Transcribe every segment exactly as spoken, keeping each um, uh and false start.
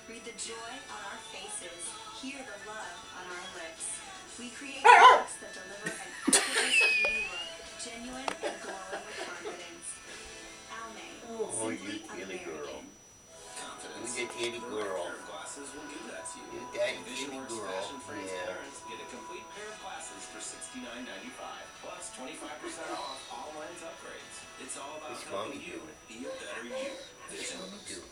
Read the joy on our faces, hear the love on our lips. We create products that deliver an effortless beauty look, genuine and glowing with confidence. Almay, Oh, you simply kitty girl. American. You the kitty girl. Glasses will give that to you. You daddy kitty girl. Yeah. Get a complete pair of glasses for sixty-nine ninety-five plus twenty-five percent off all lens upgrades. It's all about What's helping mommy you doing? be a better you. What's mommy doing?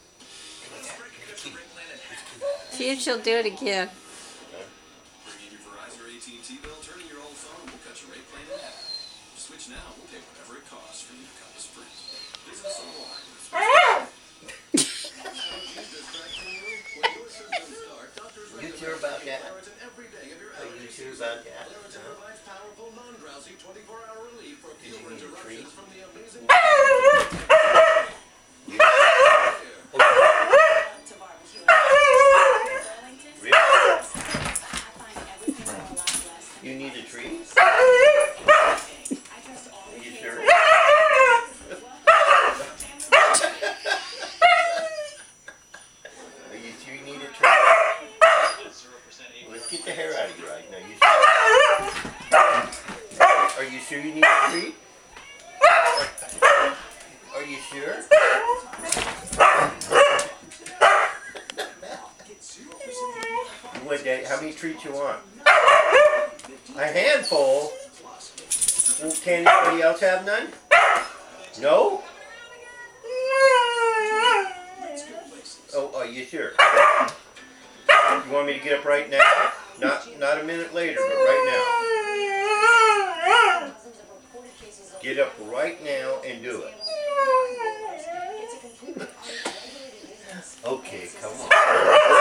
See if she'll do it again. Bring in your Verizon or A T and T bill, turn in your old phone, we'll cut your rate plan in half. Switch now, we'll pay whatever it costs for you to cut us free. Visit us online. You sure about that? Are you sure about that? Huh? Did you need a treat? You need a treat? Are you sure? Are you sure you need a treat? Let's get the hair out of your eyes. Now, you sure? Are you sure you need a treat? Are you sure? You want that? How many treats you want? A handful? Well, can anybody else have none? No? Oh, are you sure? You want me to get up right now? Not not a minute later, but right now. Get up right now and do it. Okay, come on.